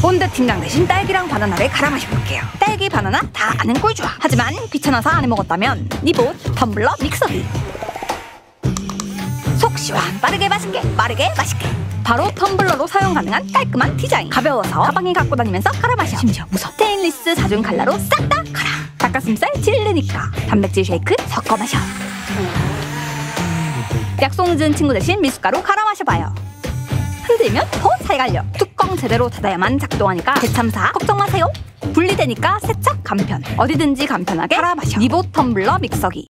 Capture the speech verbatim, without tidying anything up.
본드 팀장 대신 딸기랑 바나나를 갈아 마셔볼게요. 딸기, 바나나 다 아는 꿀조합. 하지만 귀찮아서 안 해먹었다면 니봇 텀블러 믹서기. 속 시원, 빠르게 맛있게, 빠르게 맛있게. 바로 텀블러로 사용 가능한 깔끔한 디자인. 가벼워서 가방에 갖고 다니면서 갈아 마셔. 심지어 무섭. 스테인리스 자중 칼라로 싹 다 갈아. 닭가슴살 질르니까 단백질 쉐이크 섞어 마셔. 약속 늦은 친구 대신 미숫가루 갈아 마셔봐요. 흔들면 더 잘 갈려. 뚜껑 제대로 닫아야만 작동하니까 대참사 걱정 마세요. 분리되니까 세척 간편. 어디든지 간편하게 갈아 마셔. 니봇 텀블러 믹서기.